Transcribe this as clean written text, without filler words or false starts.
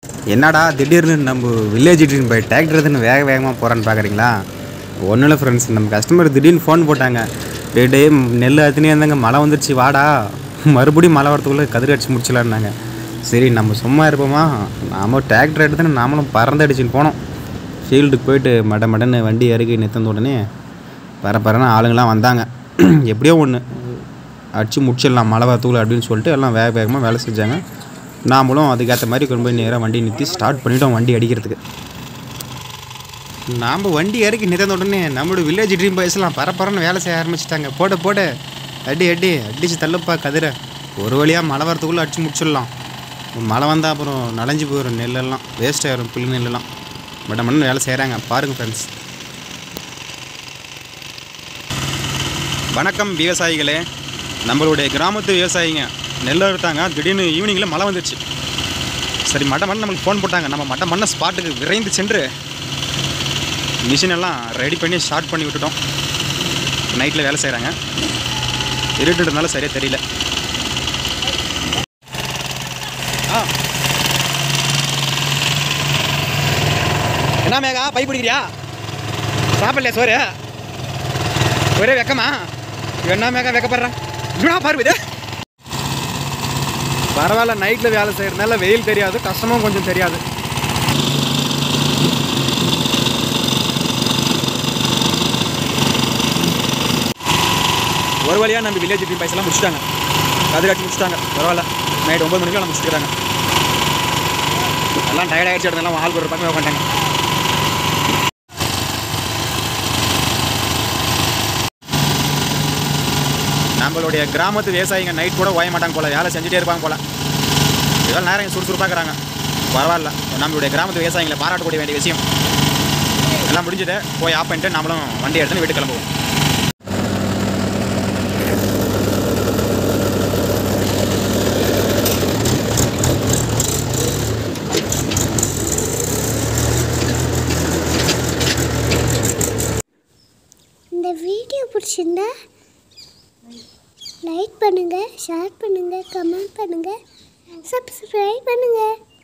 என்னடா திடீர்னு நம்ம வில்லேஜ் ட்ரீன் போய் டிராக்டர் எடுத்துன்னு வேகமாக போகிறான்னு பார்க்குறீங்களா? ஒன்றும் இல்லை ஃப்ரெண்ட்ஸ், நம்ம கஸ்டமர் திடீர்னு ஃபோன் போட்டாங்க. டே நெல் அத்துனே இருந்தாங்க, மழை வந்துடுச்சு வாடா, மறுபடியும் மழை வரத்துக்குள்ளே கதிர் அடிச்சு முடிச்சலான்னாங்க. சரி நம்ம சும்மா இருப்போமா, நாம் டிராக்டர் எடுத்துன்னு நாமளும் பறந்து அடிச்சுன்னு போனோம். ஃபீல்டுக்கு போயிட்டு மடன்னு வண்டி இறக்கி நிறுத்தின உடனே பரன்னு ஆளுங்கள்லாம் வந்தாங்க. எப்படியோ ஒன்று அடித்து முடிச்சிடலாம் மழை வரத்துக்குள்ள அப்படின்னு சொல்லிட்டு எல்லாம் வேகமாக வேலை செஞ்சாங்க. நாமளும் அதுக்கேற்ற மாதிரி கொண்டு போய் நேராக வண்டி நிறுத்தி ஸ்டார்ட் பண்ணிவிட்டோம் வண்டி அடிக்கிறதுக்கு. நாம் வண்டி இறக்கி நிறுத்தின உடனே நம்மளோட வில்லேஜ் ட்ரீம் பாய்ஸ்லாம் பரன்னு வேலை செய்ய ஆரம்பிச்சிட்டாங்க. போட அடிச்சு தள்ளுப்பா கதிரை, ஒரு வழியாக மழை வரத்துக்குள்ளே அடித்து முடிச்சிடலாம். மழை வந்தால் அப்புறம் நனைஞ்சு போயிடும், நெல்லெல்லாம் வேஸ்ட் ஆகிடும், புல் நெல்லெல்லாம். மடமன்னு வேலை செய்கிறாங்க பாருங்கள் ஃப்ரெண்ட்ஸ். வணக்கம் விவசாயிகளே. நம்மளுடைய கிராமத்து விவசாயிங்க நெல் அறுத்தாங்க. திடீர்னு ஈவினிங்கில் மழை வந்துடுச்சு. சரி மடமண்ணு நம்மளுக்கு ஃபோன் போட்டாங்க. நம்ம மடமண்ண ஸ்பாட்டுக்கு விரைந்து சென்று மிஷினெல்லாம் ரெடி பண்ணி ஸ்டார்ட் பண்ணி விட்டுட்டோம். நைட்டில் வேலை செய்கிறாங்க, இருட்டுன்றதுனால சரியாக தெரியல. என்ன மேகா பை பிடிக்கிறியா? சாப்பிடலையா சோறு? ஒரே வெக்கமா? என்ன மேகா வெக்கப்படுறா? இன்னும் பாரு இது பரவாயில்ல, நைட்டில் வேலை செய்கிறதுனால வெயில் தெரியாது, கஷ்டமும் கொஞ்சம் தெரியாது. ஒரு வழியாக நம்ம வில்லேஜ் ட்ரீம் பாய்ஸ்லாம் முடிச்சுட்டாங்க, கதிர் காட்டி முடிச்சுட்டாங்க. பரவாயில்ல, நைட் 9 மணிக்கு எல்லாம் முடிச்சுக்கிறாங்க. எல்லாம் டயர்ட் ஆகிடுச்சு, இடத்துலாம் ஆள் ஒரு பக்கமே உட்காந்துட்டாங்க. நம்மளுடைய கிராமத்து விவசாயிங்க நைட் கூட ஓய மாட்டாங்க போல், வேலை செஞ்சுட்டே இருப்பாங்க போல். இதெல்லாம் நேரம் சுறுசுறுப்பாக்குறாங்க. பரவாயில்ல, நம்மளுடைய கிராமத்து விவசாயிகளை பாராட்டக்கூடிய வேண்டிய விஷயம். எல்லாம் முடிஞ்சது, போய் ஆஃப் பண்ணிட்டு நம்மளும் வண்டி எடுத்துன்னு வீட்டு கிளம்புவோம். இந்த வீடியோ பிடிச்சிருந்தா லைக் பண்ணுங்கள், ஷேர் பண்ணுங்கள், கமெண்ட் பண்ணுங்கள், சப்ஸ்கிரைப் பண்ணுங்கள்.